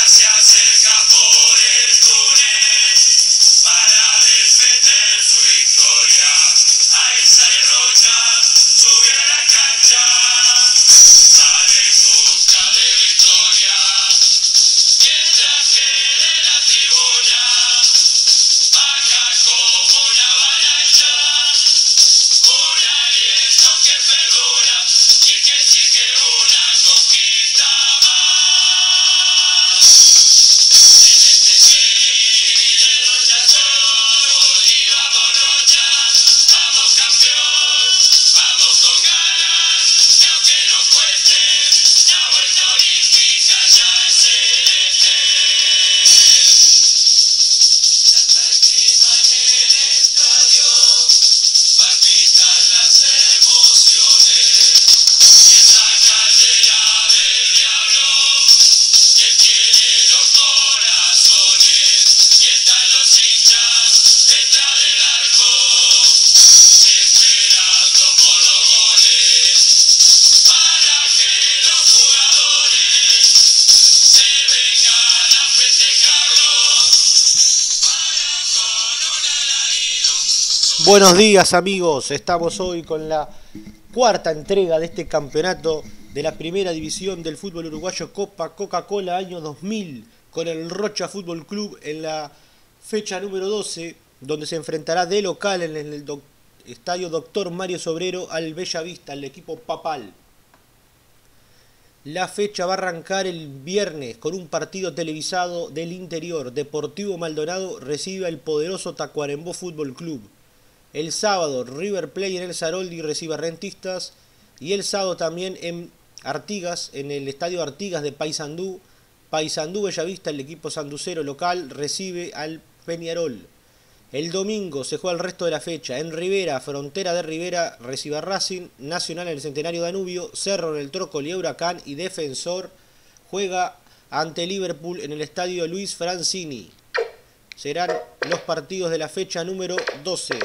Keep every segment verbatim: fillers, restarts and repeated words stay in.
Buenos días amigos, estamos hoy con la cuarta entrega de este campeonato de la primera división del fútbol uruguayo, Copa Coca-Cola año dos mil, con el Rocha Fútbol Club en la fecha número doce, donde se enfrentará de local en el do- estadio Doctor Mario Sobrero al Bellavista, al equipo papal. La fecha va a arrancar el viernes con un partido televisado del interior. Deportivo Maldonado recibe al poderoso Tacuarembó Fútbol Club. El sábado, River Plate en el Saroldi recibe a Rentistas. Y el sábado también en Artigas, en el estadio Artigas de Paysandú, Paysandú Bellavista, el equipo sanducero local, recibe al Peñarol. El domingo se juega el resto de la fecha. En Rivera, Frontera de Rivera, recibe a Racing, Nacional en el Centenario Danubio, Cerro en el Trócoli y Huracán, y Defensor juega ante Liverpool en el estadio Luis Francini. Serán los partidos de la fecha número doce.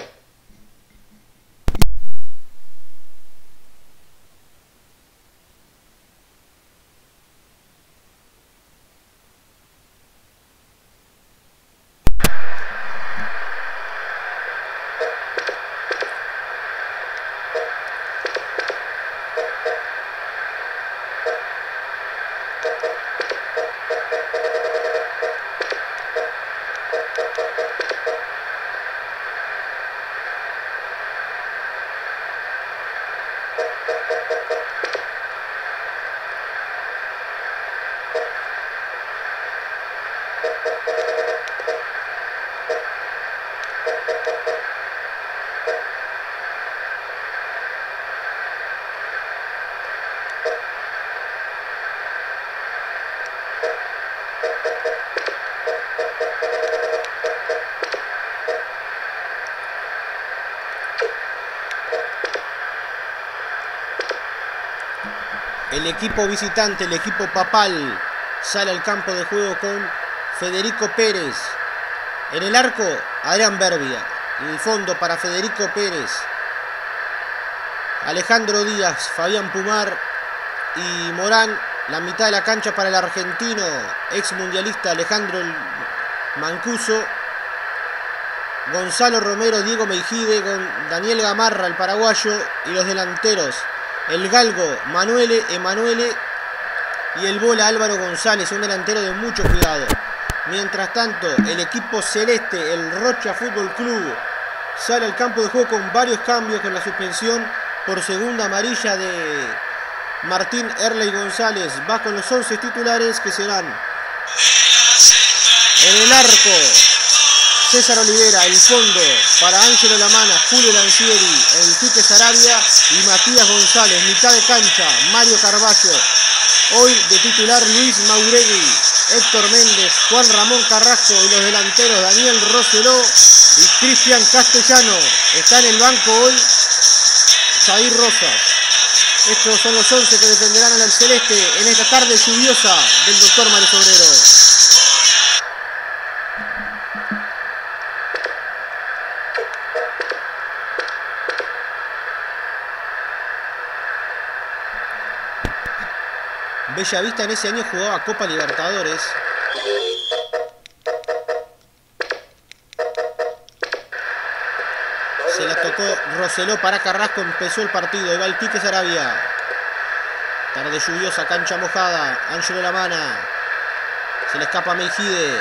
El equipo visitante, el equipo papal, sale al campo de juego con Federico Pérez. En el arco, Adrián Berbia. En el fondo para Federico Pérez, Alejandro Díaz, Fabián Pumar y Morán. La mitad de la cancha para el argentino, ex mundialista Alejandro Mancuso. Gonzalo Romero, Diego Meijide, con Daniel Gamarra, el paraguayo, y los delanteros, el galgo Manuele Emanuele y el bola Álvaro González, un delantero de mucho cuidado. Mientras tanto, el equipo celeste, el Rocha Fútbol Club, sale al campo de juego con varios cambios, con la suspensión por segunda amarilla de Martín Erley González. Va con los once titulares, que serán: en el arco, César Olivera. El fondo para Ángelo Lamana, Julio Lancieri, Enrique Sarabia y Matías González. Mitad de cancha, Mario Carballo. Hoy de titular Luis Mauregui, Héctor Méndez, Juan Ramón Carrasco, y los delanteros Daniel Roseló y Cristian Castellano. Está en el banco hoy Jair Rosas. Estos son los once que defenderán al celeste en esta tarde lluviosa del Doctor Mario Sobrero. Bellavista en ese año jugaba Copa Libertadores Se la tocó Roseló para Carrasco. Empezó el partido. Ahí va el Quique Sarabia. Tarde lluviosa, cancha mojada. Ángelo Lamana. Se le escapa a Meijide.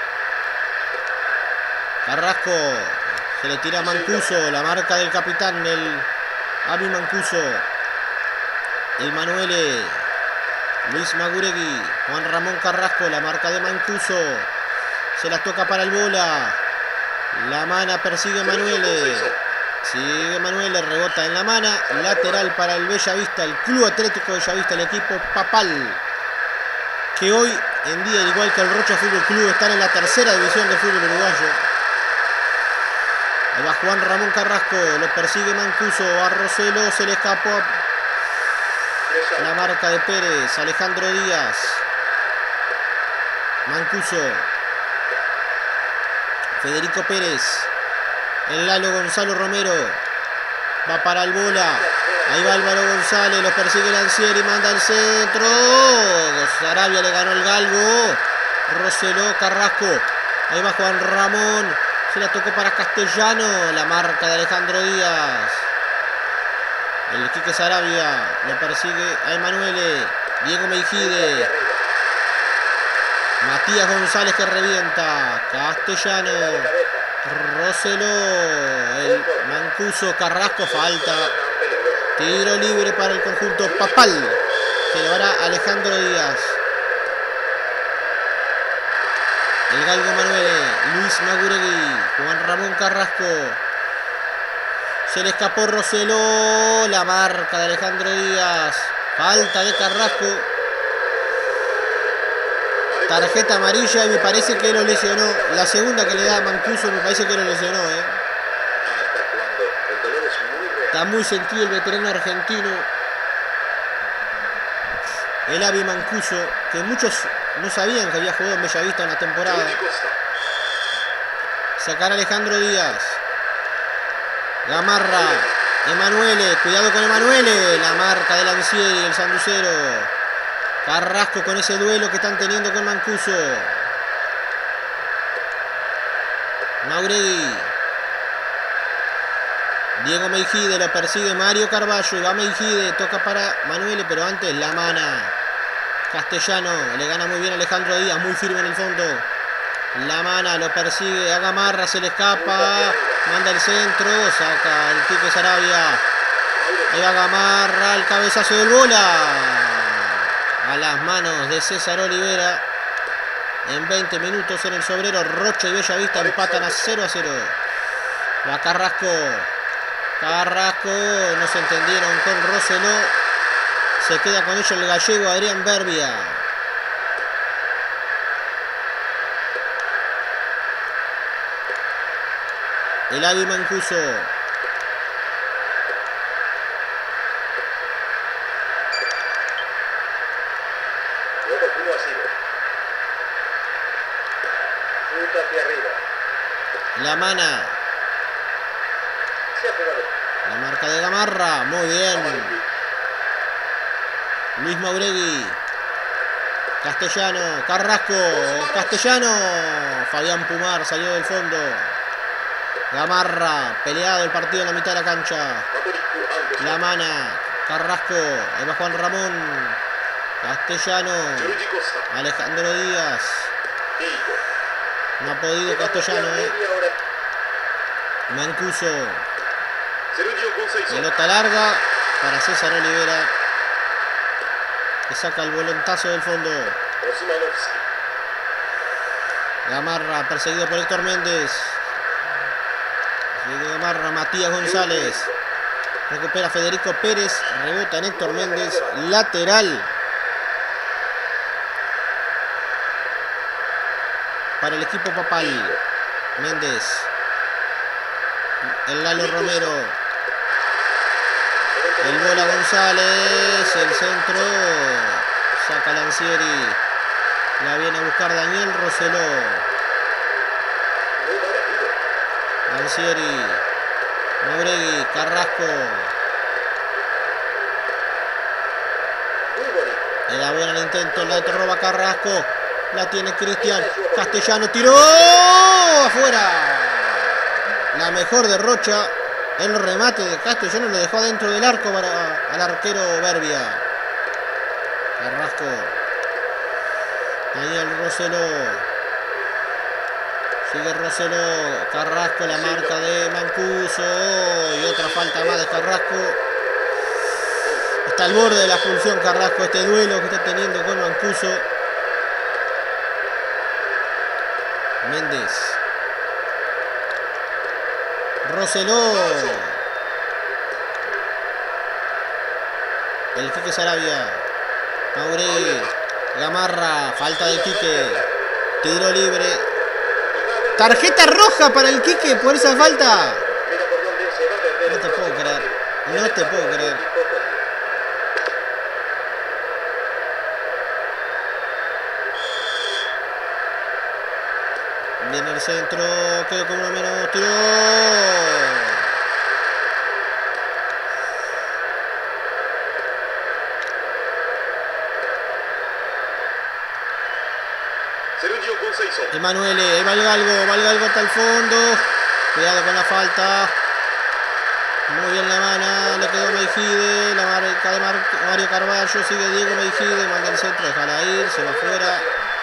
Carrasco. Se le tira a Mancuso. La marca del capitán, el Abi Mancuso. El Manuele. Luis Maguregui. Juan Ramón Carrasco. La marca de Mancuso. Se la toca para el Bola. Lamana persigue a Manuele. Sigue Manuele, rebota en Lamana. Lateral para el Bellavista, el Club Atlético Bellavista, el equipo papal, que hoy en día, igual que el Rocha Fútbol Club, están en la tercera división del fútbol uruguayo. Ahí va Juan Ramón Carrasco, lo persigue Mancuso. A Roseló se le escapó la marca de Pérez. Alejandro Díaz. Mancuso. Federico Pérez. El Lalo Gonzalo Romero. Va para el Bola. Ahí va Álvaro González. Los persigue Lancieri. Manda el centro. Sarabia le ganó el galgo. Roseló, Carrasco. Ahí va Juan Ramón. Se la tocó para Castellano. La marca de Alejandro Díaz. El Quique Sarabia. Lo persigue a Emanuele. Diego Meijide. Matías González que revienta. Castellano. Roseló. El Mancuso. Carrasco. Falta. Tiro libre para el conjunto papal. Se llevará Alejandro Díaz. El galgo Manuele. Luis Maguregui. Juan Ramón Carrasco. Se le escapó Roseló. La marca de Alejandro Díaz. Falta de Carrasco. Tarjeta amarilla y me parece que lo lesionó. La segunda que le da a Mancuso me parece que lo lesionó. ¿eh? Está muy sentido el veterano argentino. El Abi Mancuso, que muchos no sabían que había jugado en Bellavista en la temporada. Sacará Alejandro Díaz. Gamarra. Emanuele. Cuidado con Emanuele. La marca de Lancieri, el sanducero. Carrasco con ese duelo que están teniendo con Mancuso. Mauregui. Diego Meijide, lo persigue Mario Carballo. Y va Meijide, toca para Manuele, pero antes Lamana. Castellano, le gana muy bien Alejandro Díaz, muy firme en el fondo. Lamana lo persigue a Gamarra, se le escapa. Manda el centro, saca el Quique Sarabia. Ahí va Gamarra, el cabezazo del Bola. A las manos de César Olivera. En veinte minutos en el Sobrero, Rocha y Bellavista empatan a cero a cero. Va Carrasco. Carrasco, no se entendieron con Roseló. Se queda con ello el gallego Adrián Berbia. El Abi Mancuso. Lamana. La marca de Gamarra. Muy bien. Luis Mauregui. Castellano. Carrasco. Castellano. Fabián Pumar salió del fondo. Gamarra. Peleado el partido en la mitad de la cancha. Lamana. Carrasco. Ahí va Juan Ramón. Castellano. Alejandro Díaz. No ha podido Castellano, eh. Mancuso. Pelota larga para César Olivera, que saca el volantazo del fondo. Gamarra perseguido por Héctor Méndez. Gamarra, Matías González. Recupera Federico Pérez. Rebota en Héctor Méndez. Lateral para el equipo papal. Méndez. El Lalo Romero. El Bola González. El centro. Saca Lancieri. La viene a buscar Daniel Roseló. Lancieri. Mauregui. Carrasco. Era bueno el intento. La roba Carrasco. La tiene Cristian. Castellano tiró afuera. La mejor de Rocha. El remate de Castellano lo dejó dentro del arco para al arquero Berbia. Carrasco. Daniel Roseló. Sigue Roseló. Carrasco, la marca de Mancuso. Y otra falta más de Carrasco. Está al borde de la expulsión Carrasco. Este duelo que está teniendo con Mancuso. Méndez. Roseló. El Quique Sarabia. Mauregui. Gamarra. Falta de Quique. Tiro libre. Tarjeta roja para el Quique por esa falta. No te puedo creer. No te puedo creer. Viene el centro. Quedó con uno menos. Tiró. Emanuele, Valgalgo, Valgalgo hasta el fondo. Cuidado con la falta. Muy bien la mano, le quedó Meijide. La marca de Mar Mario Carballo. Sigue Diego Meijide, manda el centro, déjala ir, se va afuera.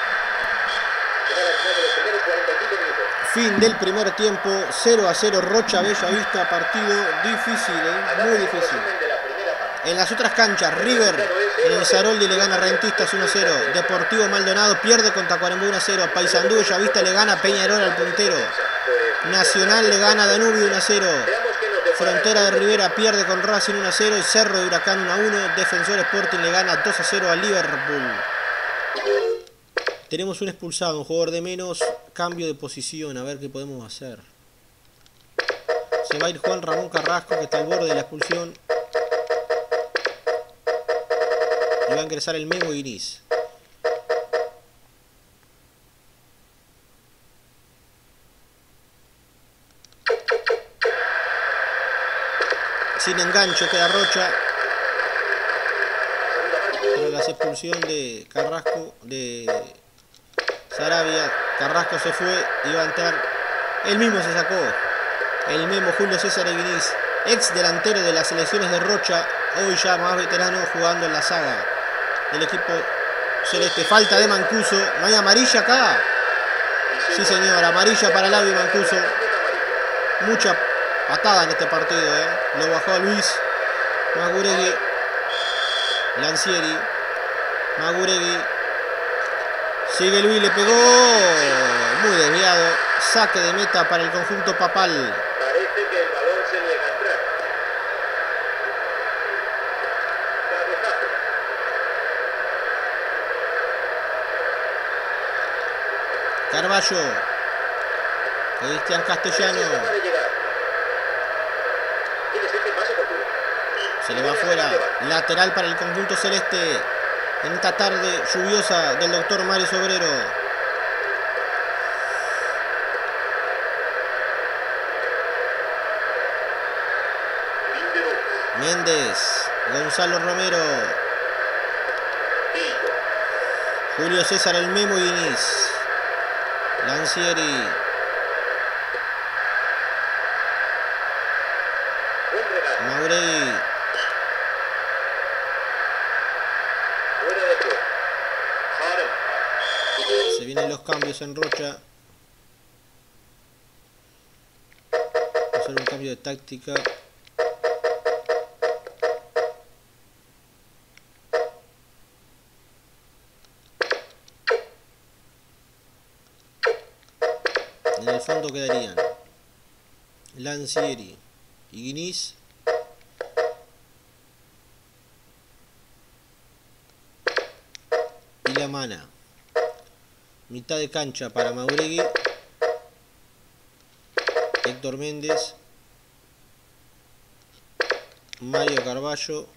Fin del primer tiempo, cero a cero Rocha Bellavista, partido difícil, ¿eh? Muy difícil. En las otras canchas, River en el Saroldi le gana a Rentistas uno a cero. Deportivo Maldonado pierde con Tacuarembó uno a cero. Paysandú Bellavista le gana a Peñarol al puntero. Nacional le gana a Danubio uno a cero. Frontera de Rivera pierde con Racing uno a cero. Y Cerro de Huracán uno a uno. Defensor Sporting le gana dos a cero a Liverpool. Tenemos un expulsado, un jugador de menos. Cambio de posición, a ver qué podemos hacer. Se va a ir Juan Ramón Carrasco, que está al borde de la expulsión. Y va a ingresar el Memo Iris. Sin enganche queda Rocha. Pero la expulsión de Carrasco, de Sarabia. Carrasco se fue y va a entrar. Él mismo se sacó. El Memo Julio César Eguiniz, ex delantero de las selecciones de Rocha, hoy ya más veterano jugando en la saga del equipo celeste. Falta de Mancuso. ¿No hay amarilla acá? Sí, señor, amarilla para Labio Mancuso. Mucha patada en este partido, ¿eh? Lo bajó a Luis Maguregui. Lancieri. Maguregui. Sigue Luis, le pegó. Muy desviado. Saque de meta para el conjunto papal. Parece que el balón se niega a entrar. Carballo. Cristian Castellano. Se le va afuera. Lateral para el conjunto celeste. En esta tarde lluviosa del doctor Mario Sobrero. Méndez. Gonzalo Romero. Julio César el Memo Inis. Lancieri. Mauregui. Se vienen los cambios en Rocha. Vamos a hacer un cambio de táctica. En el fondo quedarían Lancieri y Guinness. Y la mana. Mitad de cancha para Mauregui. Héctor Méndez. Mario Carballo.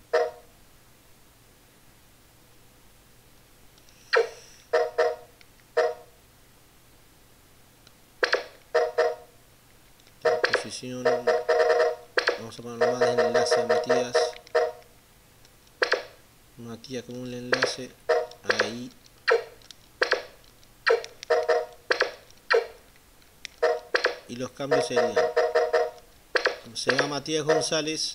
Posición. Vamos a poner más de enlace a Matías. Matías con un enlace. Ahí. Y los cambios serían: se va Matías González.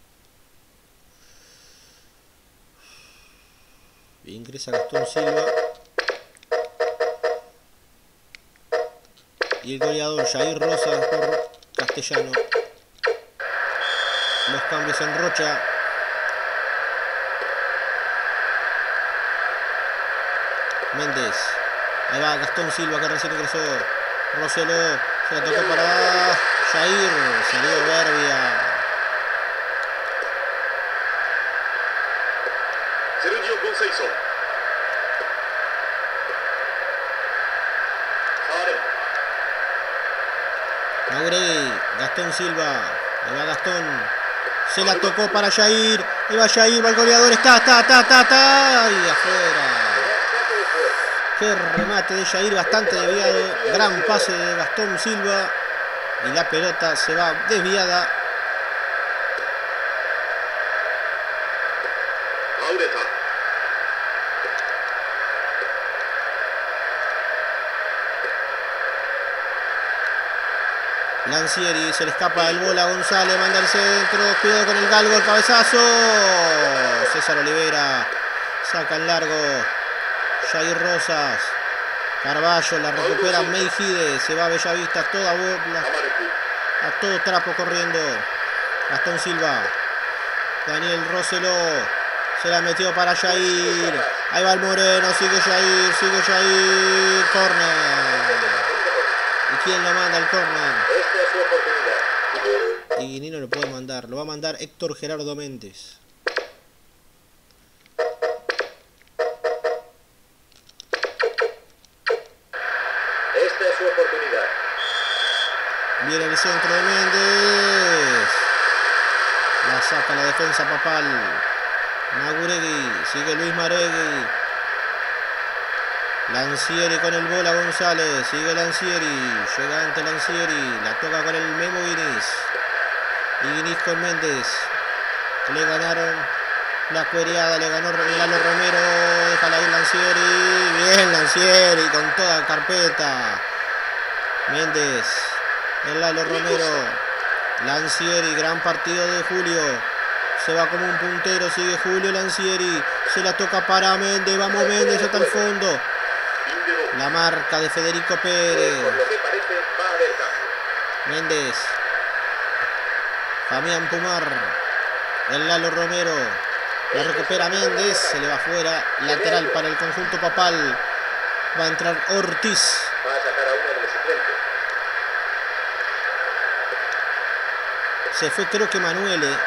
Ingresa Gastón Silva. Y el goleador Jair Rosas por Castellano. Los cambios en Rocha. Méndez. Ahí va Gastón Silva que recién ingresó. Roseló. Se la tocó para Jair. Salió Berbia. Sergio Conceição. Mauregui, Gastón Silva, ahí va Gastón, se la tocó para Jair, ahí va Jair, va el goleador, está, está, está, está, está, y afuera. Qué remate de Jair, bastante desviado, gran pase de Gastón Silva, y la pelota se va desviada. Lancieri, se le escapa el bola a González, manda el centro, cuidado con el galgo, el cabezazo. César Olivera, saca en largo. Jair Rosas, Carballo, la recupera Meijide, se va a Bellavista, toda bola, a todo trapo corriendo. Gastón Silva, Daniel Roseló, se la metió para Jair. Ahí va el Moreno, sigue Jair, sigue Jair, córner. ¿Y quién lo manda el córner? Esta es su oportunidad. Y Nino lo puede mandar. Lo va a mandar Héctor Gerardo Méndez. Esta es su oportunidad. Viene el centro de Méndez. La saca la defensa Papal. Mauregui. Sigue Luis Mauregui. Lancieri con el bola González, sigue Lancieri, llega ante Lancieri, la toca con el Memo Guinis. Y Guinis con Méndez. Le ganaron la cuereada, le ganó Lalo Romero, déjala ir Lancieri, bien Lancieri con toda carpeta. Méndez, el Lalo Romero, Lancieri, gran partido de Julio. Se va como un puntero, sigue Julio Lancieri, se la toca para Méndez, vamos Méndez hasta el fondo. La marca de Federico Pérez. Méndez. Fabián Pumar. El Lalo Romero. La recupera Méndez. Se le va afuera. Lateral para el conjunto Papal. Va a entrar Ortiz. Va a sacar a uno de los suplentes. Se fue creo que Manuele.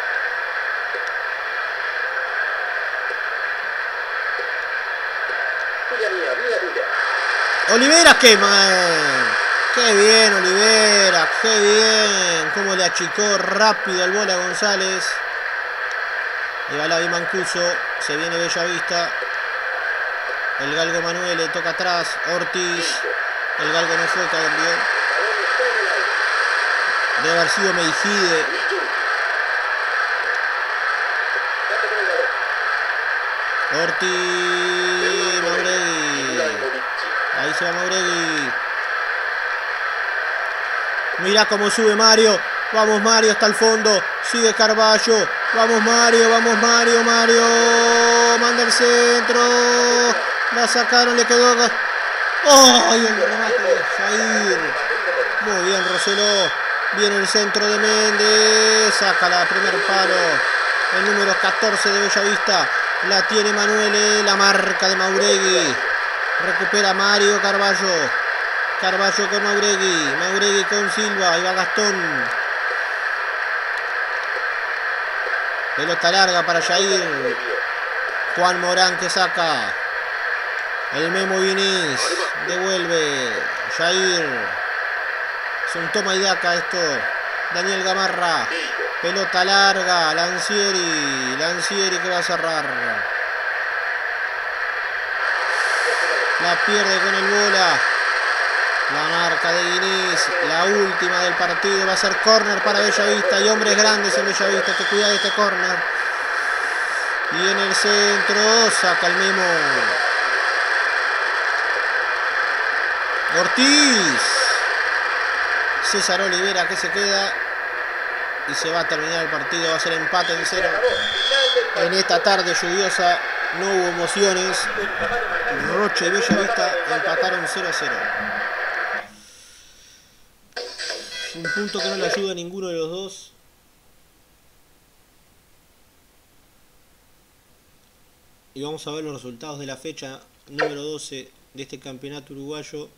Tuya mía, mía tuya. Olivera, qué mal. Qué bien Olivera, qué bien. Cómo le achicó rápido al bola a González. Y va la Mancuso. Se viene Bellavista. El galgo Manuel le toca atrás. Ortiz. El galgo no fue, cambió. Debe haber sido Meijide. Ortiz. Mauregui. Ahí se va Mauregui. Mirá cómo sube Mario. Vamos Mario hasta el fondo. Sigue Carballo. Vamos Mario, vamos Mario, Mario. Manda el centro. La sacaron, le quedó. ¡Oh! Y el remate de Jair. Muy bien Roseló. Viene el centro de Méndez. Saca la primer palo. El número catorce de Bellavista. La tiene Manuel. La marca de Mauregui. Recupera Mario Carballo. Carballo con Mauregui. Mauregui con Silva. Ahí va Gastón. Pelota larga para Jair. Juan Morán que saca. El Memo Guinis. Devuelve. Jair. Es un toma y daca esto. Daniel Gamarra. Pelota larga. Lancieri. Lancieri que va a cerrar. La pierde con el bola. La marca de Guinis, la última del partido, va a ser córner para Bellavista y hombres grandes en Bellavista, que cuida de este córner. Y en el centro saca el Memo. Ortiz. César Olivera que se queda. Y se va a terminar el partido. Va a ser empate en cero. En esta tarde lluviosa no hubo emociones. Rocha y Bellavista empataron cero a cero. Un punto que no le ayuda a ninguno de los dos. Y vamos a ver los resultados de la fecha número doce de este campeonato uruguayo.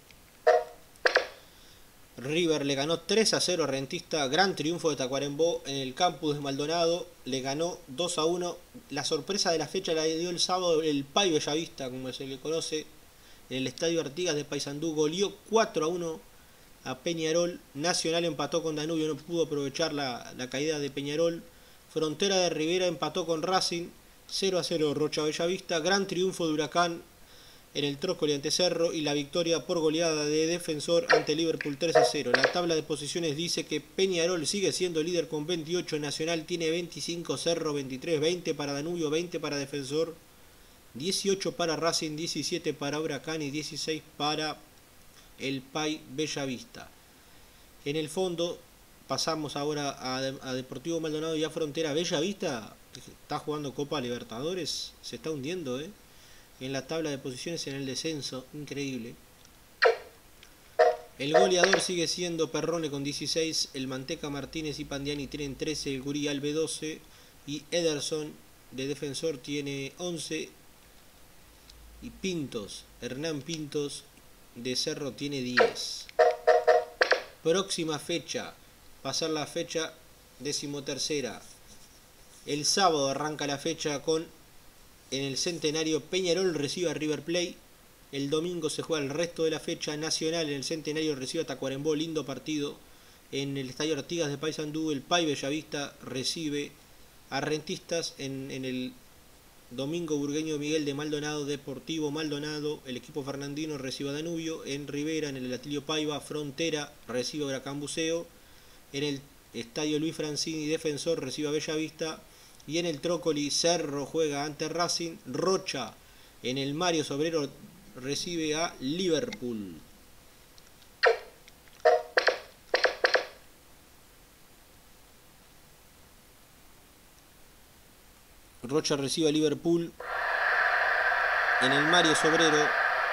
River le ganó tres a cero a Rentistas. Gran triunfo de Tacuarembó en el campus de Maldonado. Le ganó dos a uno. La sorpresa de la fecha la dio el sábado el Pai Bellavista, como se le conoce, en el Estadio Artigas de Paysandú. Goleó cuatro a uno a Peñarol. Nacional empató con Danubio, no pudo aprovechar la, la caída de Peñarol. Frontera de Rivera empató con Racing cero a cero. Rocha Bellavista. Gran triunfo de Huracán en el Trócoli ante Cerro, y la victoria por goleada de Defensor ante Liverpool tres a cero. La tabla de posiciones dice que Peñarol sigue siendo líder con veintiocho, Nacional tiene veinticinco, Cerro veintitrés, veinte para Danubio, veinte para Defensor, dieciocho para Racing, diecisiete para Huracán y dieciséis para el Pai Bellavista. En el fondo pasamos ahora a, a Deportivo Maldonado y a Frontera. Bellavista está jugando Copa Libertadores, se está hundiendo, ¿eh? En la tabla de posiciones, en el descenso, increíble. El goleador sigue siendo Perrone con dieciséis, el Manteca Martínez y Pandiani tienen trece, el Gurí Albe doce y Ederson de Defensor tiene once y Pintos, Hernán Pintos de Cerro tiene diez. Próxima fecha, pasar la fecha decimotercera. El sábado arranca la fecha con, en el Centenario, Peñarol recibe a River Plate. El domingo se juega el resto de la fecha. Nacional en el Centenario recibe a Tacuarembó, lindo partido. En el Estadio Artigas de Paysandú, el Pai Bellavista recibe a Rentistas. En, en el domingo, Burgueño Miguel de Maldonado, Deportivo Maldonado, el equipo fernandino recibe a Danubio. En Rivera, en el Atilio Paiva, Frontera recibe a Huracán Buceo. En el Estadio Luis Francini, Defensor recibe a Bellavista. Y en el Trócoli, Cerro juega ante Racing. Rocha en el Mario Sobrero recibe a Liverpool. Rocha recibe a Liverpool en el Mario Sobrero.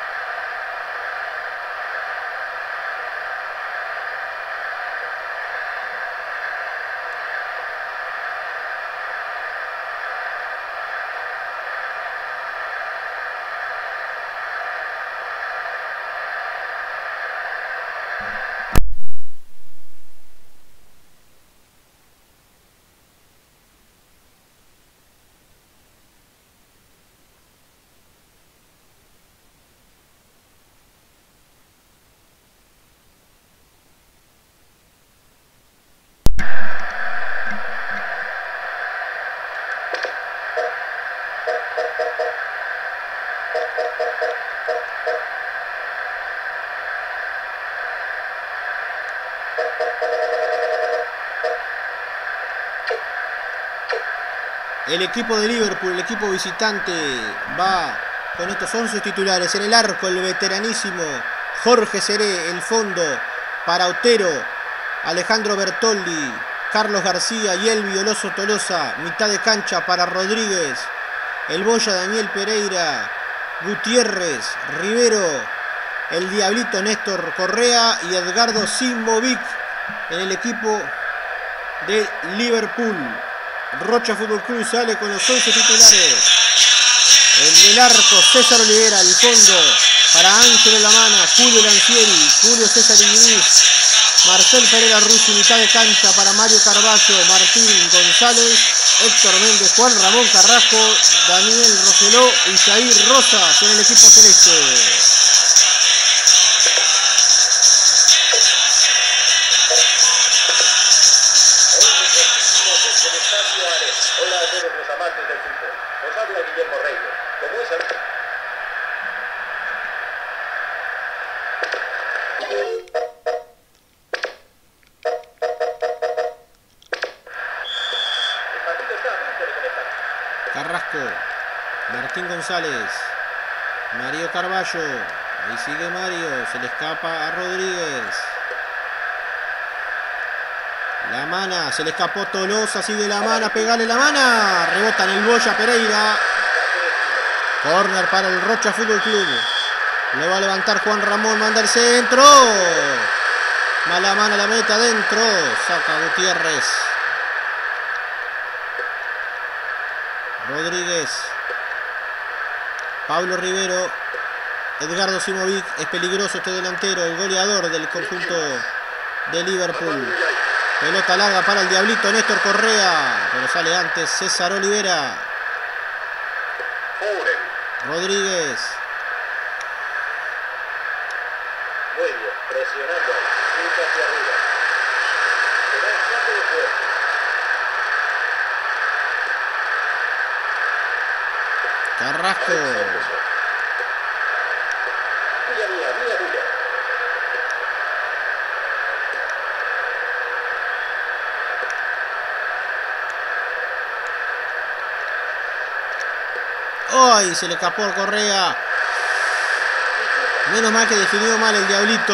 El equipo de Liverpool, el equipo visitante, va con estos once titulares. En el arco, el veteranísimo Jorge Seré. El fondo para Otero, Alejandro Bertoldi, Carlos García y el Violoso Tolosa. Mitad de cancha para Rodríguez, el Boya Daniel Pereira, Gutiérrez, Rivero, el Diablito Néstor Correa y Edgardo Simovic en el equipo de Liverpool. Rocha Fútbol Club sale con los once titulares. En el arco, César Olivera. El fondo para Ángelo Lamana, Julio Lancieri, Julio César Iguiz, Marcel Pereira Rusi. Mitad de cancha para Mario Carballo, Martín González, Héctor Méndez, Juan Ramón Carrasco, Daniel Roseló y Jair Rosas en el equipo celeste. Hola a todos los amantes del fútbol. Os habla Guillermo Reyes. Como es el... El partido está a punto de comenzar. Carrasco, Martín González, Mario Carballo. Ahí sigue Mario, se le escapa a Rodríguez. La Mana, se le escapó Tolosa, sigue La Mana, pegale La Mana. Rebota en el Boya Pereira. Corner para el Rocha Fútbol Club. Le va a levantar Juan Ramón, manda el centro. Mala mano, la mete adentro. Saca Gutiérrez. Rodríguez. Pablo Rivero. Edgardo Simovic. Es peligroso este delantero, el goleador del conjunto de Liverpool. Pelota larga para el Diablito Néstor Correa. Pero sale antes César Olivera. Rodríguez. Muy bien, presionando. Punta hacia arriba. Será el saque de juego. Carrasco. Mía, mía, mía, mía. ¡Ay! Se le escapó a Correa. Menos mal que definió mal el Diablito.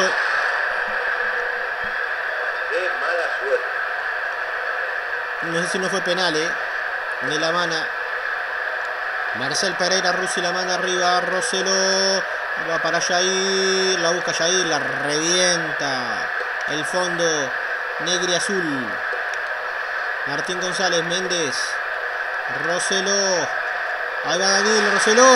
Qué mala suerte. No sé si no fue penal, ¿eh? De La Mana. Marcel Pereira, Rusi la manda arriba. Roselo. Va para Jair. La busca Jair. La revienta. El fondo negro y azul. Martín González. Méndez. Roselo. Ahí va Daniel Roselo.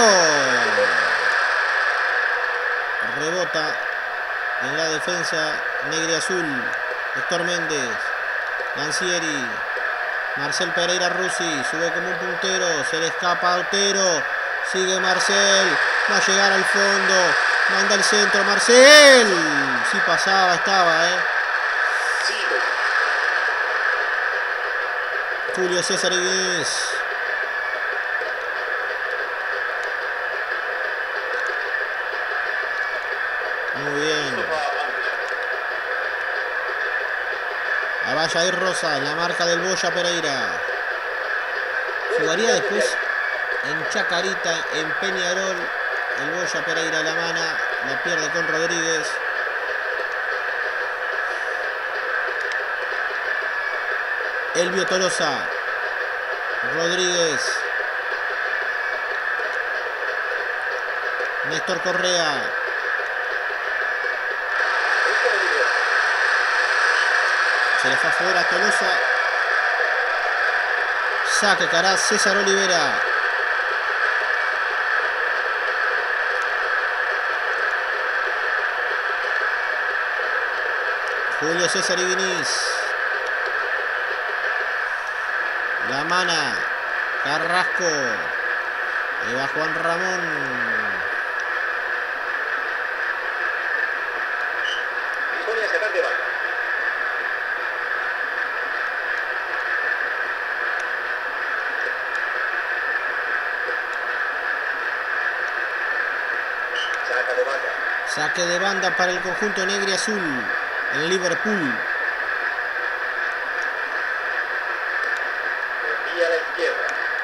Rebota en la defensa negro y azul. Héctor Méndez. Lancieri. Marcel Pereira Rusi. Sube como un puntero. Se le escapa a Otero. Sigue Marcel. Va a llegar al fondo. Manda el centro Marcel. Si pasaba, estaba, eh. Julio César Iguinez. Muy bien. A vaya ir Rosa en la marca del Boya Pereira. Jugaría después en Chacarita, en Peñarol. El Boya Pereira La Mana. La pierde con Rodríguez. Elvio Tolosa. Rodríguez. Néstor Correa. Se le fue afuera a Tolosa. Saque Caraz, César Olivera. Julio César Iguinez. La Mana. Carrasco. Ahí va Juan Ramón. Dispone a sacar de banda. Saca de banda. Saque de banda para el conjunto negro y azul. En Liverpool. Envía a la izquierda.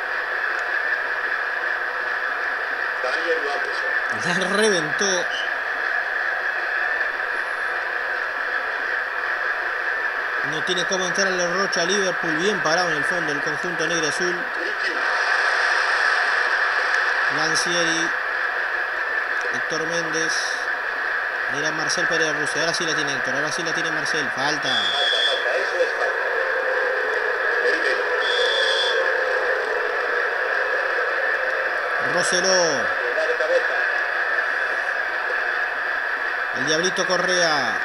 Daniel Anderson. La reventó. No tiene cómo entrar a la Rocha. Liverpool bien parado en el fondo el conjunto negro y azul. Lancieri. Héctor Méndez. Mira Marcel Pereira Rusia. Ahora sí la tiene Héctor. Ahora sí la tiene Marcel. Falta. Falta, falta. Eso es falta. Roselo. Llega de cabeza. El Diablito Correa.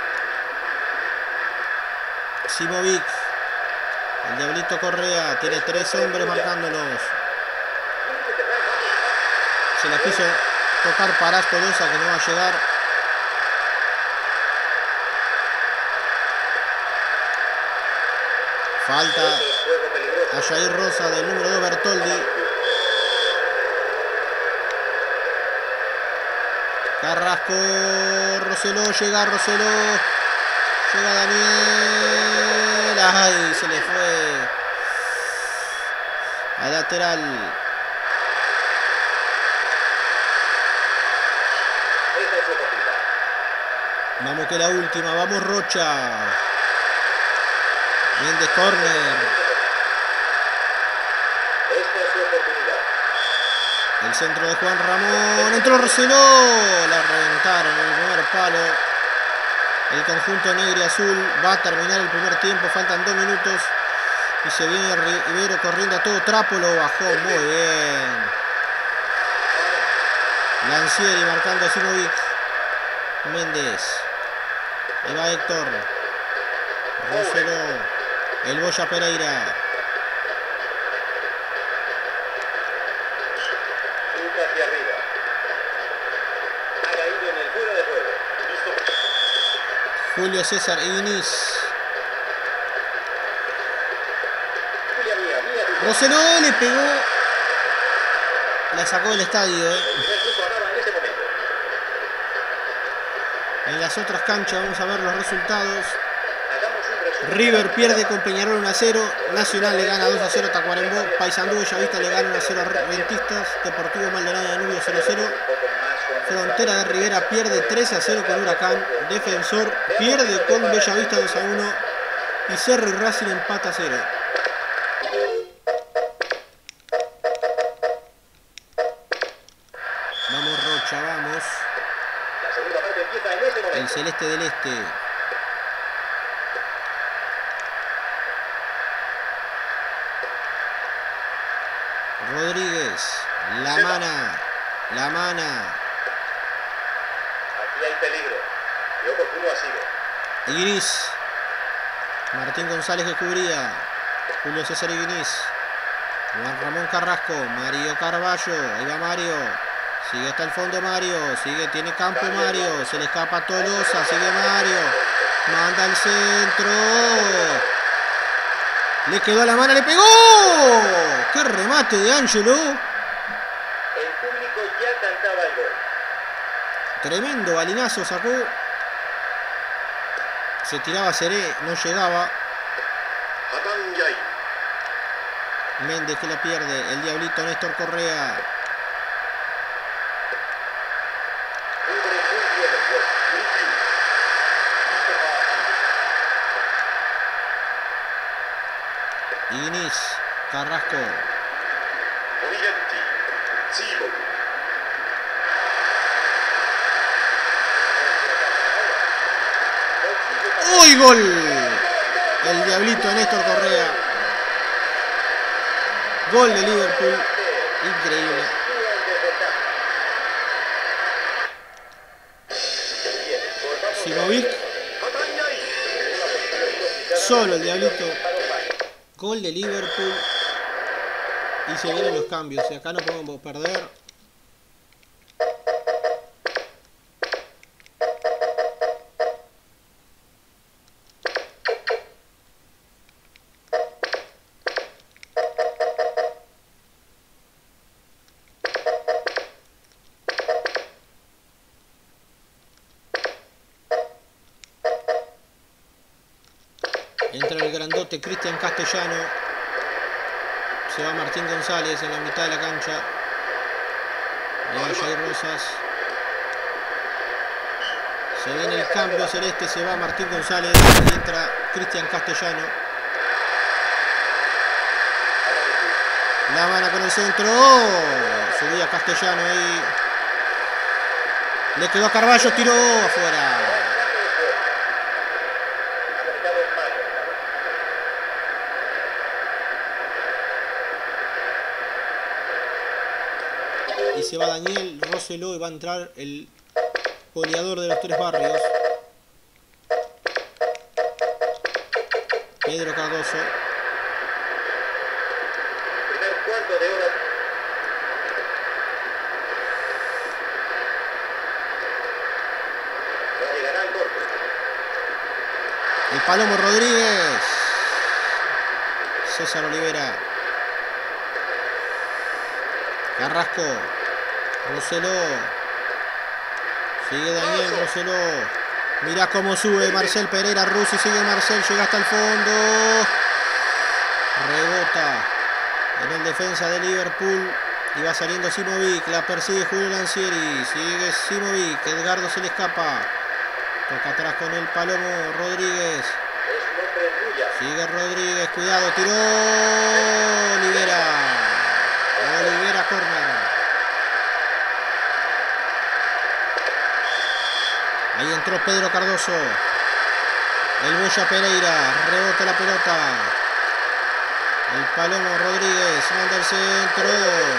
Simovic. El Diablito Correa. Tiene tres hombres marcándolos. Se la quiso tocar Parás Tolosa, que no va a llegar. Falta a Jair Rosa del número dos Bertoldi. Carrasco. Roselo. Llega Roselo. Llega Daniel. Ay, se le fue. Al lateral. Esa es su oportunidad. Vamos que la última. Vamos Rocha. Méndez, córner. Esta es su oportunidad. El centro de Juan Ramón. Entró Roseló. La reventaron en el primer palo. El conjunto negro y azul va a terminar el primer tiempo. Faltan dos minutos. Y se viene Rivero corriendo a todo trapo. Lo bajó muy bien. Lancieri marcando a Simovic. Méndez. Ahí va Héctor. Roseló. El Boya Pereira. Chuta hacia arriba. Ha caído en el fuera de juego. Listo. Julio César Iguiniz. Mira, mira, mira. Roseló le pegó. La sacó del estadio. Eh. El primer tiempo acaba en ese momento. En las otras canchas vamos a ver los resultados. Hagamos un resumen. River pierde con Peñarol uno a cero. Nacional le gana dos a cero a Tacuarembó. Paysandú Bellavista le gana uno a cero a Rentistas. Deportivo Maldonado de Danubio cero a cero. Frontera de Rivera pierde tres a cero con Huracán. Defensor pierde con Bellavista dos a uno. Y Cerro y Racing empata a cero. Vamos Rocha, vamos. La segunda parte empieza en ese momento. El celeste del este. Rodríguez. La mana. La mana. Aquí hay peligro. Qué oportuno ha sido. Iguiniz. Martín González que cubría. Julio César Iguiniz. Juan Ramón Carrasco. Mario Carballo. Ahí va Mario. Sigue hasta el fondo Mario. Sigue, tiene campo Mario. Se le escapa Tolosa. Sigue Mario. Manda al centro. Le quedó a la mano. Le pegó. ¡Qué remate de Ángelo! El público ya cantaba el gol. Tremendo balinazo sacó. Se tiraba Seré. No llegaba. Méndez que la pierde. El diablito Néstor Correa. Iguiniz, Carrasco. ¡Uy, gol! El diablito Néstor Correa. Gol de Liverpool. Increíble. Simovic. Solo el diablito. Gol de Liverpool. Y se vienen los cambios. Y acá no podemos perder. Entra el grandote Cristian Castellano. Se va Martín González en la mitad de la cancha. Y va Jair Rosas. Se viene el cambio celeste. Se va Martín González. Y entra Cristian Castellano. La mano con el centro. Oh, subía Castellano ahí. Le quedó a Carballo. Tiró afuera. Y se va Daniel Roseló y va a entrar el goleador de los tres barrios. Pedro Cardoso. Primer cuarto de hora. No llegará al corte. El Palomo Rodríguez. César Olivera. Carrasco. Roseló. Sigue Daniel Roseló. Mirá cómo sube Marcel Pereira Russo. Sigue Marcel. Llega hasta el fondo. Rebota en el defensa de Liverpool. Y va saliendo Simovic. La persigue Julio Lancieri. Sigue Simovic. Edgardo se le escapa. Toca atrás con el Palomo Rodríguez. Es un hombre Ruya. Sigue Rodríguez, cuidado, tiró. Olivera. Olivera, córner. Ahí entró Pedro Cardoso. El Boya Pereira, rebota la pelota. El Palomo Rodríguez manda el centro.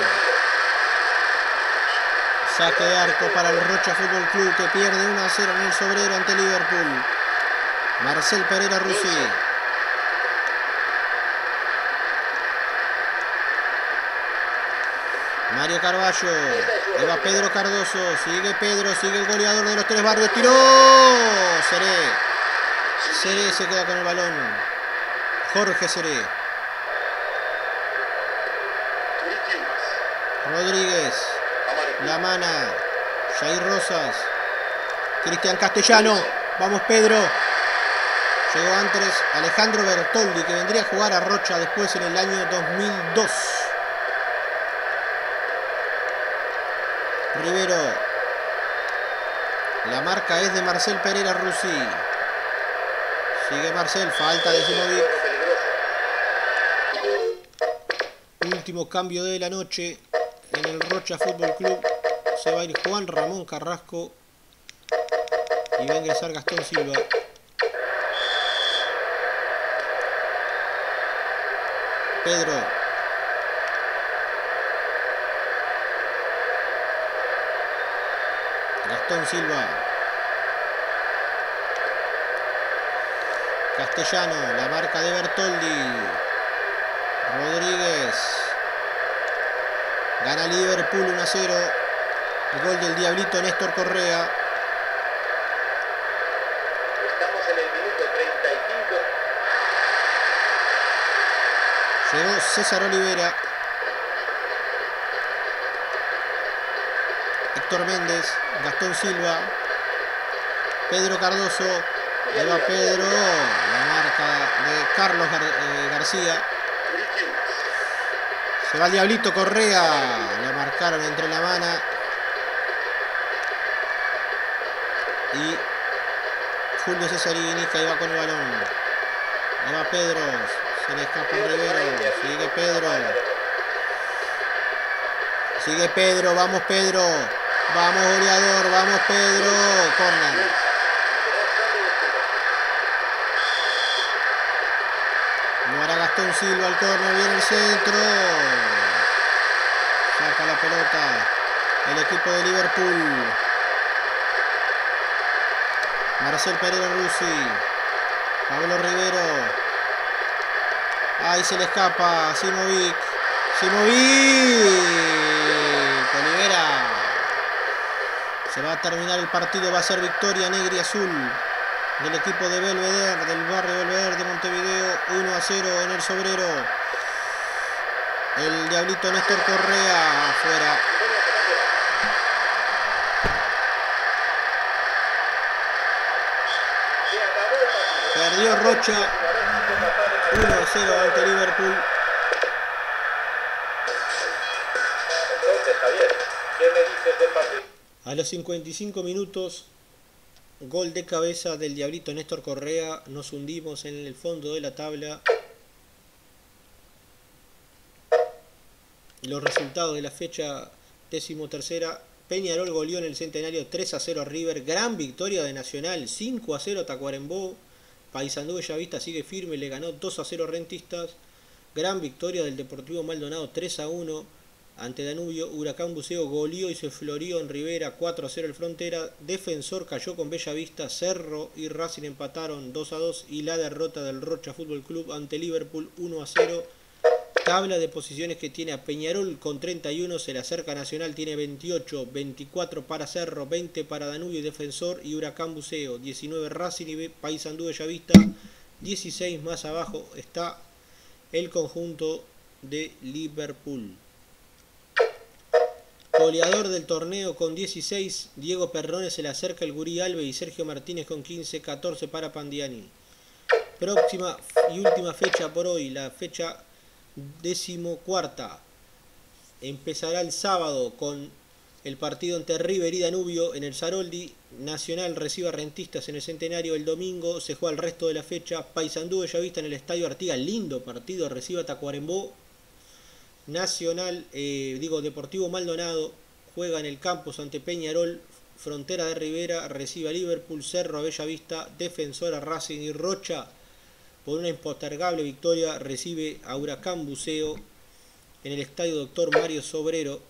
Saque de arco para el Rocha Fútbol Club, que pierde uno a cero en el Sobrero ante Liverpool. Marcel Pereira Russi. Mario Carballo. Ahí va Pedro Cardoso. Sigue Pedro, sigue el goleador de los Tres Barrios. Tiró. Seré. Seré se queda con el balón. Jorge Seré. Rodríguez. La Mana. Jair Rosas. Cristian Castellano. Vamos Pedro. Llegó antes Alejandro Bertoldi, que vendría a jugar a Rocha después en el año dos mil dos. Rivero. La marca es de Marcel Pereira Russi. Sigue Marcel, falta de Simovic. Último cambio de la noche en el Rocha Fútbol Club. Se va a ir Juan Ramón Carrasco y va a ingresar Gastón Silva. Pedro. Gastón Silva. Castellano, la marca de Bertoldi. Rodríguez. Gana Liverpool uno a cero. El gol del Diablito Néstor Correa. Estamos en el minuto treinta y cinco. Llegó César Olivera. Héctor Méndez. Gastón Silva. Pedro Cardoso. Ahí va Pedro. La marca de Carlos Gar eh, García. Se va el Diablito Correa. Lo marcaron entre la Mana y Julio Cesarini, que ahí va con el balón. Ahí va Pedro. Se le escapa Rivero. Sigue Pedro. Sigue Pedro. Vamos Pedro. Vamos goleador. Vamos Pedro. Corner. No hará Gastón Silva al córner. Viene el centro. Saca la pelota el equipo de Liverpool. Marcel Pereira Russi. Pablo Rivero. Ahí se le escapa Simovic. Simovic. Olivera. Se va a terminar el partido. Va a ser victoria negra y azul del equipo de Belvedere, del barrio Belvedere de Montevideo. uno a cero en el Sobrero. El Diablito Néstor Correa afuera. Perdió Rocha uno a cero ante Liverpool. Entonces, Javier, ¿qué me dices del partido? A los cincuenta y cinco minutos, gol de cabeza del Diablito Néstor Correa. Nos hundimos en el fondo de la tabla. Los resultados de la fecha decimotercera. Peñarol goleó en el Centenario tres a cero a River. Gran victoria de Nacional cinco a cero a Tacuarembó. Paysandú Bellavista sigue firme, le ganó dos a cero a Rentistas. Gran victoria del Deportivo Maldonado tres a uno ante Danubio. Huracán Buceo goleó y se floreó en Rivera cuatro a cero el Frontera. Defensor cayó con Bellavista. Cerro y Racing empataron dos a dos. Y la derrota del Rocha Fútbol Club ante Liverpool uno a cero. Tabla de posiciones que tiene a Peñarol con treinta y uno, se le acerca Nacional, tiene veintiocho, veinticuatro para Cerro, veinte para Danubio y Defensor y Huracán Buceo, diecinueve Racing y Paysandú Bellavista, dieciséis más abajo está el conjunto de Liverpool. Goleador del torneo con dieciséis, Diego Perrone, se le acerca el Gurí Alves y Sergio Martínez con quince, catorce para Pandiani. Próxima y última fecha por hoy, la fecha decimocuarta. Empezará el sábado con el partido entre River y Danubio en el Saroldi. Nacional recibe a Rentistas en el Centenario el domingo. Se juega el resto de la fecha. Paysandú Bellavista en el Estadio Artigas. Lindo partido. Recibe a Tacuarembó. Nacional, eh, digo, Deportivo Maldonado juega en el Campos ante Peñarol. Frontera de Rivera recibe a Liverpool. Cerro a Bellavista. Defensor a Racing y Rocha, por una impostergable victoria, recibe a Huracán Buceo en el Estadio Doctor Mario Sobrero.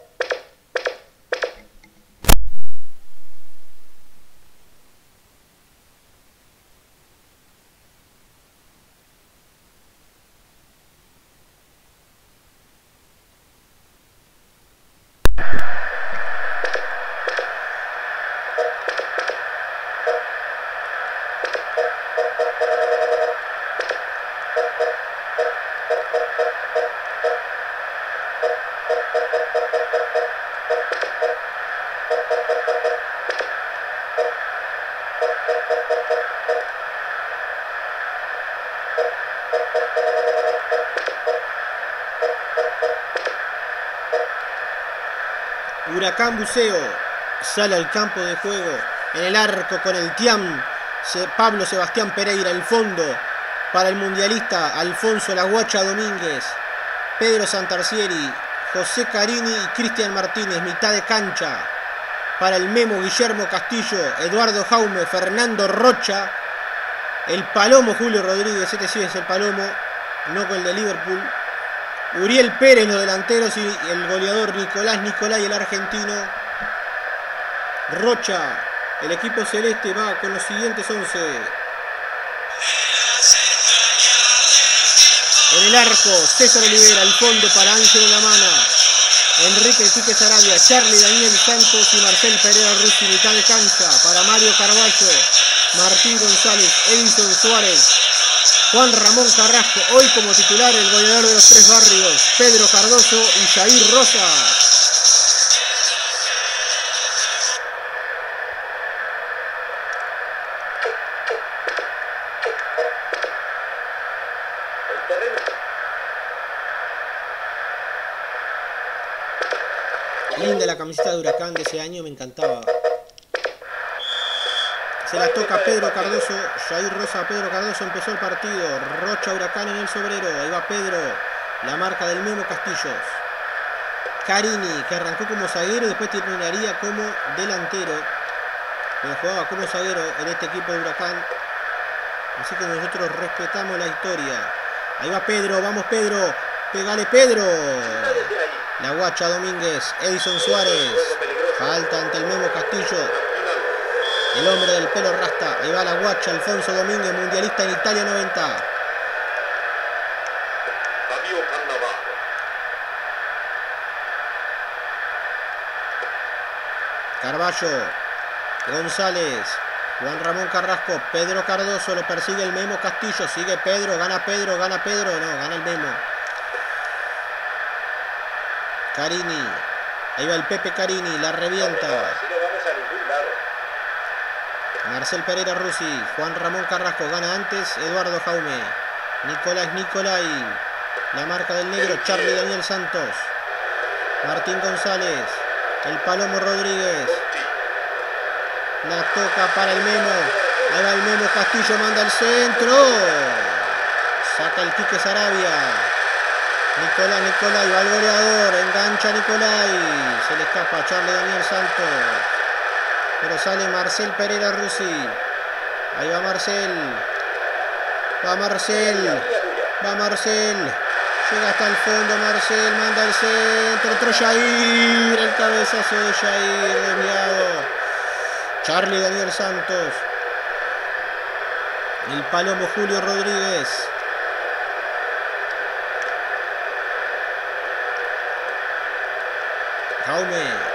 Huracán Buceo sale al campo de juego. En el arco con el Tiam, Pablo Sebastián Pereira. El fondo para el mundialista Alfonso La Guacha Domínguez, Pedro Santarcieri, José Carini y Cristian Martínez. Mitad de cancha para el Memo Guillermo Castillo, Eduardo Jaume, Fernando Rocha, el Palomo Julio Rodríguez. Este sí es el Palomo, no con el de Liverpool. Uriel Pérez los delanteros y el goleador Nicolás Nicolai, el argentino. Rocha, el equipo celeste, va con los siguientes once. En el arco, César Olivera. El fondo para Ángelo Lamana, Enrique Quique Sarabia, Charlie Daniel Santos y Marcel Pereira Russi. Mitad de cancha para Mario Carballo, Martín González, Edison Suárez, Juan Ramón Carrasco. Hoy como titular el goleador de los tres barrios, Pedro Cardoso y Jair Rosas. Linda la camiseta de Huracán de ese año, me encantaba. Se la toca Pedro Cardoso, Jair Rosa a Pedro Cardoso. Empezó el partido. Rocha Huracán en el Sobrero. Ahí va Pedro. La marca del Memo Castillos. Carini, que arrancó como zaguero y después terminaría como delantero, pero jugaba como zaguero en este equipo de Huracán. Así que nosotros respetamos la historia. Ahí va Pedro, vamos Pedro. Pegale Pedro. La Guacha Domínguez, Edison Suárez. Falta ante el Memo Castillo, el hombre del pelo rasta. Ahí va la Guacha, Alfonso Domínguez, mundialista en Italia noventa. Carballo, González, Juan Ramón Carrasco, Pedro Cardoso, lo persigue el Memo Castillo, sigue Pedro, gana Pedro, gana Pedro, no, gana el Memo. Carini, ahí va el Pepe Carini, la revienta. Marcel Pereira Russi, Juan Ramón Carrasco, gana antes Eduardo Jaume. Nicolás Nicolai, la marca del negro, Charlie Daniel Santos. Martín González, el Palomo Rodríguez. La toca para el Memo. Ahí va el Memo Castillo, manda el centro. Saca el Quique Sarabia. Nicolás Nicolai, va el goleador, engancha Nicolai. Se le escapa a Charlie Daniel Santos, pero sale Marcel Pereira Russi. Ahí va Marcel. Va Marcel. Va Marcel. Llega hasta el fondo Marcel. Manda el centro. Otro Jair. El cabezazo de Jair. Desviado. Charlie Daniel Santos. El Palomo Julio Rodríguez. Jaume.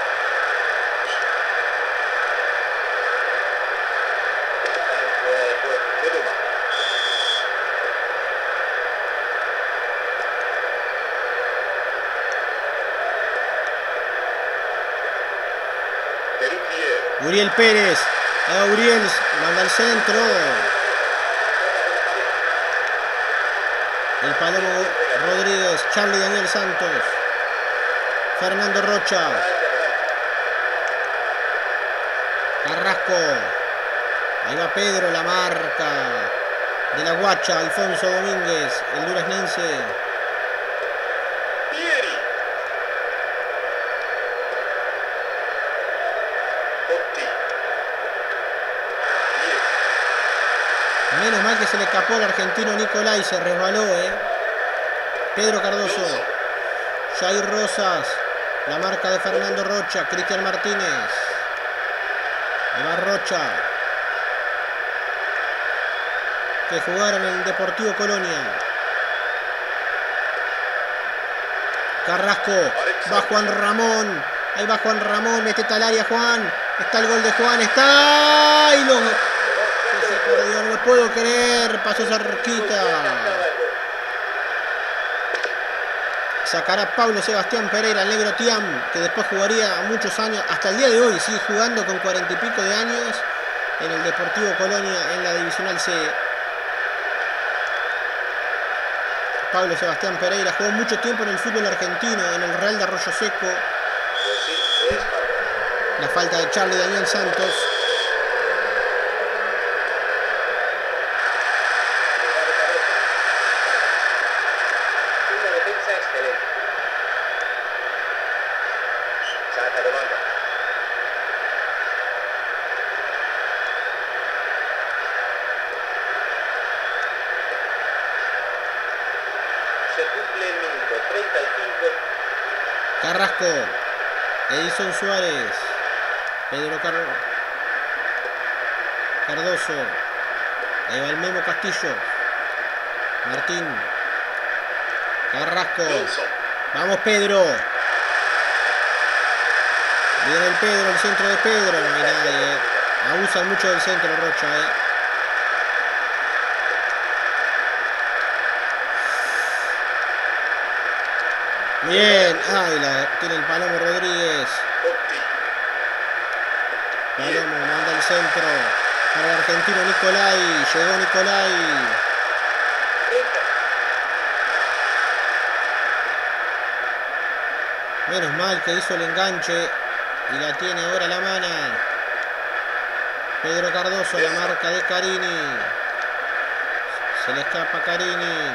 Juego. Uriel Pérez. A Uriel manda al centro. El Palomo Rodríguez. Charlie Daniel Santos. Fernando Rocha. Carrasco. Ahí va Pedro, la marca de la Guacha. Alfonso Domínguez, el duraznense. Menos mal que se le escapó al argentino Nicolai, se resbaló, eh. Pedro Cardoso. Jair Rosas. La marca de Fernando Rocha. Cristian Martínez. Ahí va Rocha. Que jugaron en el Deportivo Colonia. Carrasco. Va Juan Ramón. Ahí va Juan Ramón. Mete al área Juan. Está el gol de Juan. Está. Y lo... Se perdió, no lo puedo creer. Pasó cerquita. Sacará Pablo Sebastián Pereira, el negro Tiam, que después jugaría muchos años, hasta el día de hoy, sigue jugando con cuarenta y pico de años en el Deportivo Colonia en la Divisional C. Pablo Sebastián Pereira jugó mucho tiempo en el fútbol argentino, en el Real de Arroyo Seco. La falta de Charlie Daniel Santos. Carrasco, Edison Suárez, Pedro Car... Cardoso, ahí va el Memo Castillo, Martín, Carrasco, vamos Pedro, viene el Pedro, el centro de Pedro, no hay nadie, eh. Abusan mucho del centro Rocha, eh. Bien, ay, la tiene el Palomo Rodríguez. Palomo manda el centro para el argentino Nicolai. Llegó Nicolai. Menos mal que hizo el enganche y la tiene ahora la mana. Pedro Cardoso, la marca de Carini. Se le escapa Carini.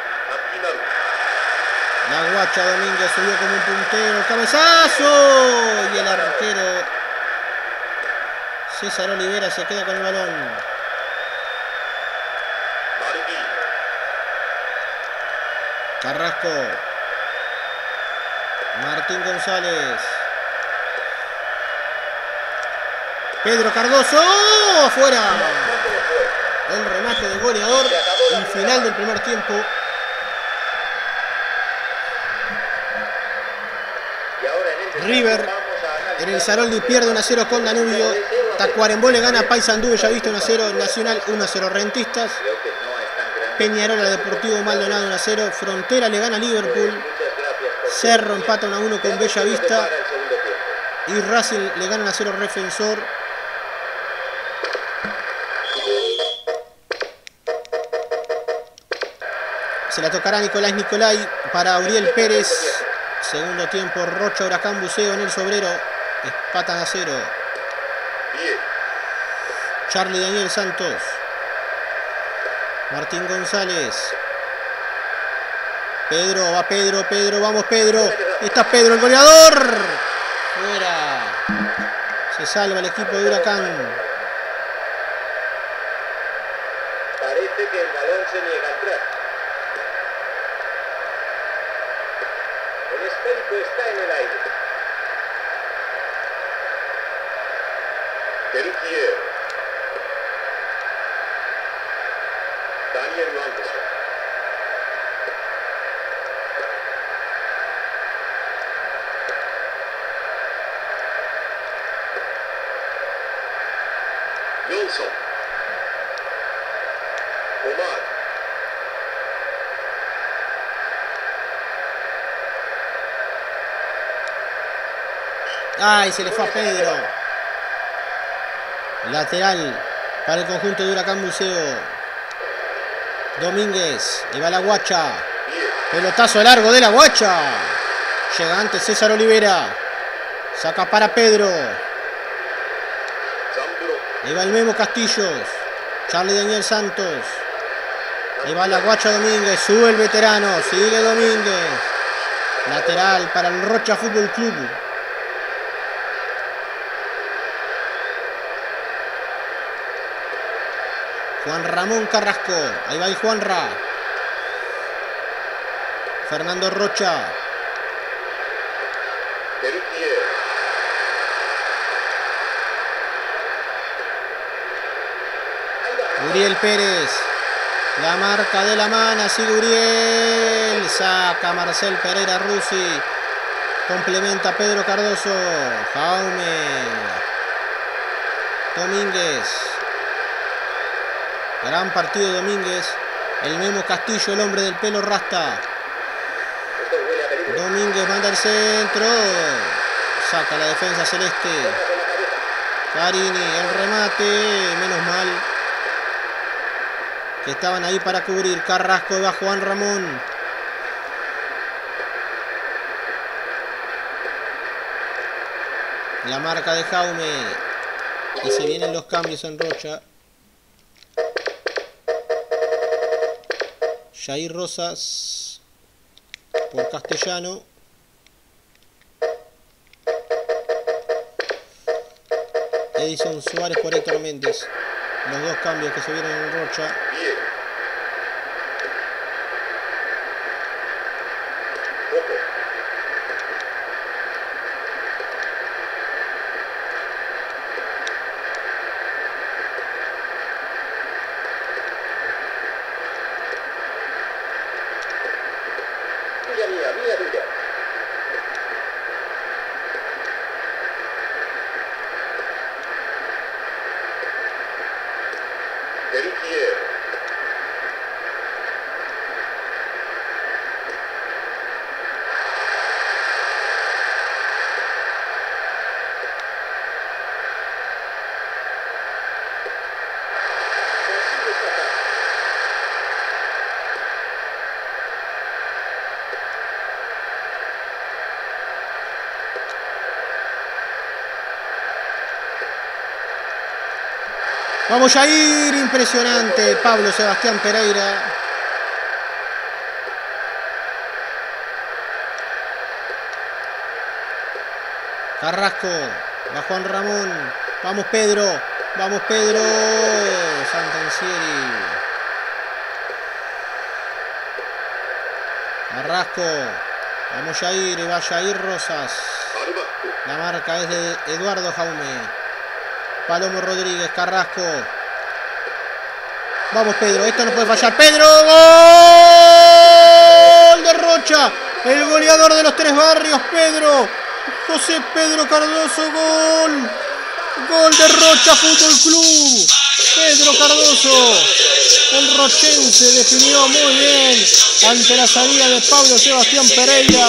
La Guacha Domínguez subió como un puntero. ¡Cabezazo! Y el arquero César Olivera se queda con el balón. Carrasco. Martín González. Pedro Cardoso. ¡Oh! ¡Afuera! El remate del goleador. En final del primer tiempo. River en el Saroldi pierde uno a cero con Danubio. Tacuarembó le gana a Paysandú Bellavista uno a cero. Nacional uno a cero Rentistas. Peñarol a Deportivo Maldonado uno a cero. Frontera le gana a Liverpool. Cerro empata uno a uno con Bellavista. Y Racing le gana uno a cero Defensor. Se la tocará Nicolás Nicolai para Uriel Pérez. Segundo tiempo, Rocha, Huracán, Buceo en el Sobrero. Empatan a cero. Charlie Daniel Santos. Martín González. Pedro, va Pedro, Pedro, vamos Pedro. Está Pedro, el goleador. Fuera. Se salva el equipo de Huracán. Parece que el balón se niega a entrar. El esférico está en el aire. Peruquier. Daniel Anderson. Wilson. Omar. Ay, se le fue a Pedro. Lateral para el conjunto de Huracán Buceo. Domínguez. Y va la Guacha. Pelotazo largo de la Guacha. Llega antes César Olivera. Saca para Pedro. Ahí va el Memo Castillos. Charlie Daniel Santos. Ahí va la Guacha Domínguez. Sube el veterano. Sigue Domínguez. Lateral para el Rocha Fútbol Club. Juan Ramón Carrasco. Ahí va el Juanra. Fernando Rocha. Uriel Pérez. La marca de la mano. Sigue Uriel. Saca Marcel Pereira Rusi. Complementa Pedro Cardoso. Jaume. Domínguez. Gran partido Domínguez. El Memo Castillo, el hombre del pelo rasta. Domínguez manda el centro. Saca la defensa celeste. Carini, el remate. Menos mal que estaban ahí para cubrir. Carrasco va Juan Ramón. La marca de Jaume. Y se vienen los cambios en Rocha. Jair Rosas por Castellano. Edison Suárez por Héctor Méndez. Los dos cambios que se vieron en Rocha. Vamos a ir, impresionante, Pablo Sebastián Pereira. Carrasco, va Juan Ramón, vamos Pedro, vamos Pedro, Santancieri. Carrasco, vamos Jair, y va Jair Rosas. La marca es de Eduardo Jaume. Palomo Rodríguez, Carrasco. Vamos Pedro, esto no puede fallar. Pedro, gol de Rocha. El goleador de los tres barrios, Pedro. José Pedro Cardoso, gol. Gol de Rocha Fútbol Club. Pedro Cardoso. El rochense definió muy bien ante la salida de Pablo Sebastián Pereira.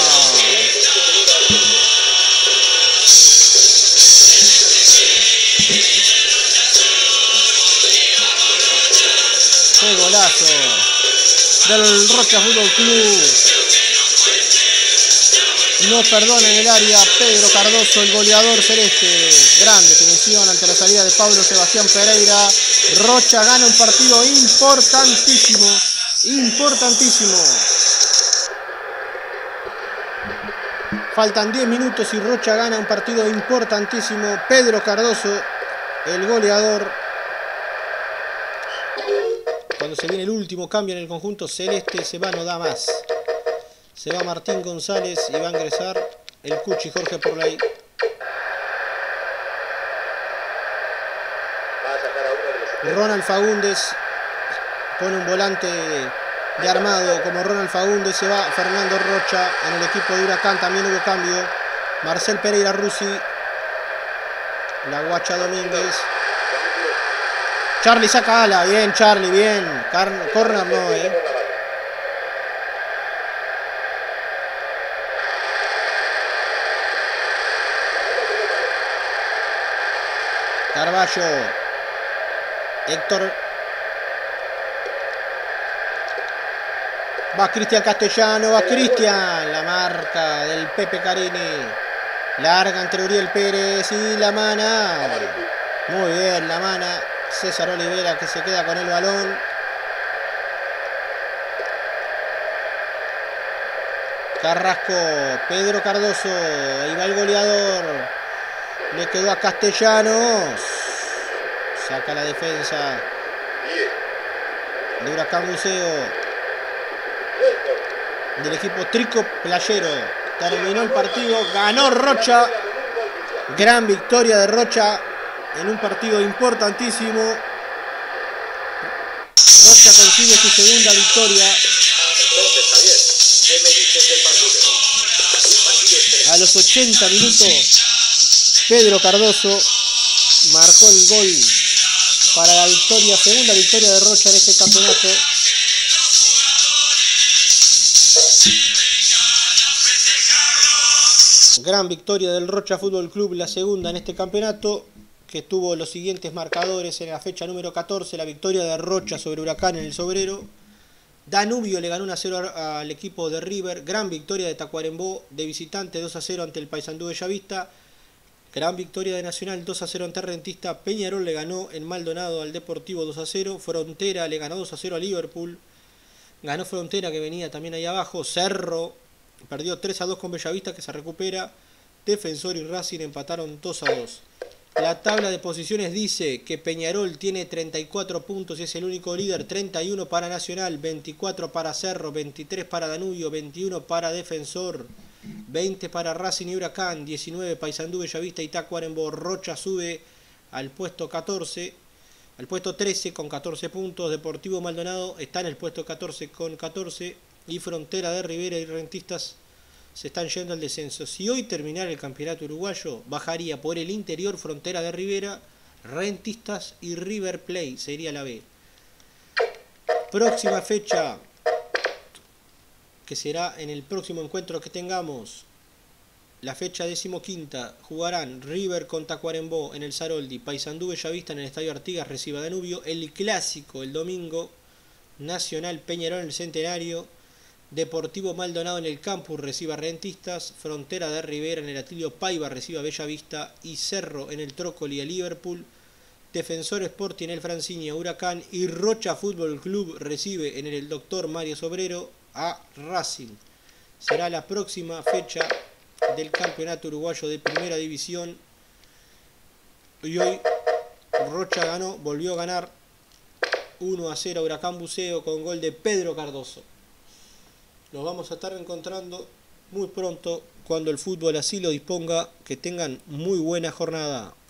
¡Qué golazo del Rocha Fútbol Club! No perdona en el área Pedro Cardoso, el goleador celeste. Gran definición ante la salida de Pablo Sebastián Pereira. Rocha gana un partido importantísimo. Importantísimo. Faltan diez minutos y Rocha gana un partido importantísimo. Pedro Cardoso, el goleador. Cuando se viene el último cambio en el conjunto celeste, se va, no da más. Se va Martín González y va a ingresar el Cuchi Jorge Porlay. Ronald Faúndez pone un volante de armado como Ronald Faúndez. Se va Fernando Rocha en el equipo de Huracán. También hubo cambio. Marcel Pereira Rusi. La Guacha Domínguez. Charlie saca ala, bien Charlie, bien. Corner no, eh. Carballo. Héctor. Va Cristian Castellano, va Cristian. La marca del Pepe Carini. Larga entre Uriel Pérez y la mana. Muy bien, la mana. César Olivera que se queda con el balón. Carrasco, Pedro Cardoso. Ahí va el goleador. Le quedó a Castellanos. Saca la defensa de Huracán Buceo. Del equipo Trico Playero. Terminó el partido. Ganó Rocha. Gran victoria de Rocha en un partido importantísimo. Rocha consigue su segunda victoria. Entonces, Javier, ¿qué me dices del partido? Un partido excelente. A los ochenta minutos, Pedro Cardoso marcó el gol para la victoria, segunda victoria de Rocha en este campeonato. Gran victoria del Rocha Fútbol Club, la segunda en este campeonato, que tuvo los siguientes marcadores en la fecha número catorce, la victoria de Rocha sobre Huracán en el Sobrero. Danubio le ganó uno a cero al equipo de River. Gran victoria de Tacuarembó de visitante dos a cero ante el Paysandú Bellavista. Gran victoria de Nacional dos a cero ante Rentista. Peñarol le ganó en Maldonado al Deportivo dos a cero. Frontera le ganó dos a cero a Liverpool. Ganó Frontera, que venía también ahí abajo. Cerro perdió tres a dos con Bellavista, que se recupera. Defensor y Racing empataron dos a dos. La tabla de posiciones dice que Peñarol tiene treinta y cuatro puntos y es el único líder. Treinta y uno para Nacional, veinticuatro para Cerro, veintitrés para Danubio, veintiuno para Defensor, veinte para Racing y Huracán, diecinueve Paysandú, Bellavista y Tacuarembó. Rocha sube al puesto catorce, al puesto trece con catorce puntos. Deportivo Maldonado está en el puesto catorce con catorce y Frontera de Rivera y Rentistas se están yendo al descenso. Si hoy terminara el campeonato uruguayo, bajaría por el interior Frontera de Rivera, Rentistas y River Plate, sería la B. Próxima fecha, que será en el próximo encuentro que tengamos, la fecha decimoquinta, jugarán River con Tacuarembó en el Saroldi, Paysandú Bellavista en el Estadio Artigas reciba Danubio, el clásico el domingo, Nacional Peñarol en el Centenario, Deportivo Maldonado en el Campus reciba Rentistas, Frontera de Rivera en el Atilio Paiva reciba Bellavista y Cerro en el Trócoli a Liverpool, Defensor Sporting en el Francini a Huracán y Rocha Fútbol Club recibe en el Doctor Mario Sobrero a Racing. Será la próxima fecha del Campeonato Uruguayo de Primera División y hoy Rocha ganó, volvió a ganar uno a cero a Huracán Buceo con gol de Pedro Cardoso. Nos vamos a estar encontrando muy pronto cuando el fútbol así lo disponga. Que tengan muy buena jornada.